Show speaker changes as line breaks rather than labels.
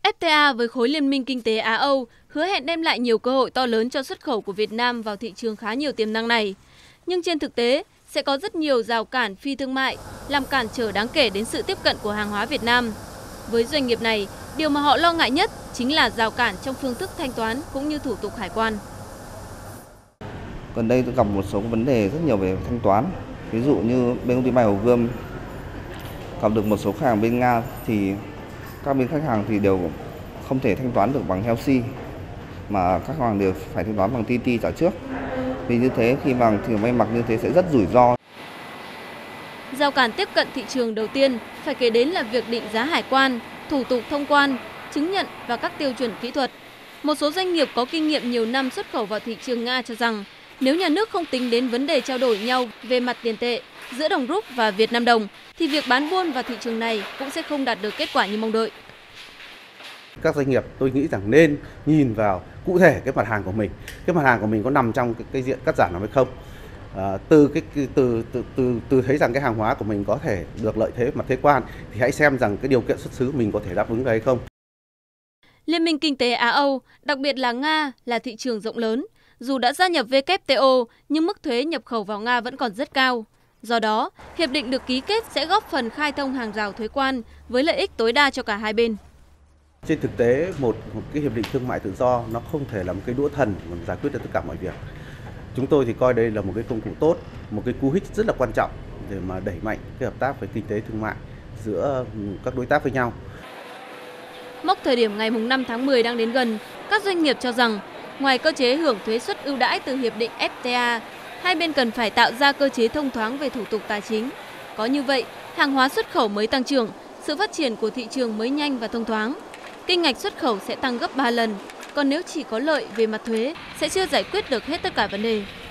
FTA với khối Liên minh Kinh tế Á-Âu hứa hẹn đem lại nhiều cơ hội to lớn cho xuất khẩu của Việt Nam vào thị trường khá nhiều tiềm năng này. Nhưng trên thực tế, sẽ có rất nhiều rào cản phi thương mại, làm cản trở đáng kể đến sự tiếp cận của hàng hóa Việt Nam. Với doanh nghiệp này, điều mà họ lo ngại nhất chính là rào cản trong phương thức thanh toán cũng như thủ tục hải quan.
Gần đây tôi gặp một số vấn đề rất nhiều về thanh toán. Ví dụ như bên công ty may Hồ Gươm gặp được một số khách hàng bên Nga thì các bên khách hàng thì đều không thể thanh toán được bằng Helsi mà các khách hàng đều phải thanh toán bằng TT trả trước. Vì như thế khi mà thị trường may mặc như thế sẽ rất rủi ro.
Rào cản tiếp cận thị trường đầu tiên phải kể đến là việc định giá hải quan, thủ tục thông quan, chứng nhận và các tiêu chuẩn kỹ thuật. Một số doanh nghiệp có kinh nghiệm nhiều năm xuất khẩu vào thị trường Nga cho rằng nếu nhà nước không tính đến vấn đề trao đổi nhau về mặt tiền tệ giữa đồng rúp và Việt Nam đồng thì việc bán buôn vào thị trường này cũng sẽ không đạt được kết quả như mong đợi.
Các doanh nghiệp tôi nghĩ rằng nên nhìn vào cụ thể cái mặt hàng của mình. Cái mặt hàng của mình có nằm trong cái diện cắt giảm nào hay không. Từ thấy rằng cái hàng hóa của mình có thể được lợi thế mặt thuế quan thì hãy xem rằng cái điều kiện xuất xứ mình có thể đáp ứng được hay không.
Liên minh Kinh tế Á-Âu, đặc biệt là Nga, là thị trường rộng lớn. Dù đã gia nhập WTO nhưng mức thuế nhập khẩu vào Nga vẫn còn rất cao. Do đó, hiệp định được ký kết sẽ góp phần khai thông hàng rào thuế quan với lợi ích tối đa cho cả hai bên.
Trên thực tế, một cái hiệp định thương mại tự do nó không thể là một cái đũa thần mà giải quyết được tất cả mọi việc. Chúng tôi thì coi đây là một cái công cụ tốt, một cái cú hích rất là quan trọng để mà đẩy mạnh cái hợp tác về kinh tế thương mại giữa các đối tác với nhau.
Mốc thời điểm ngày 5 tháng 10 đang đến gần, các doanh nghiệp cho rằng ngoài cơ chế hưởng thuế suất ưu đãi từ hiệp định FTA, hai bên cần phải tạo ra cơ chế thông thoáng về thủ tục tài chính. Có như vậy, hàng hóa xuất khẩu mới tăng trưởng, sự phát triển của thị trường mới nhanh và thông thoáng. Kim ngạch xuất khẩu sẽ tăng gấp 3 lần, còn nếu chỉ có lợi về mặt thuế sẽ chưa giải quyết được hết tất cả vấn đề.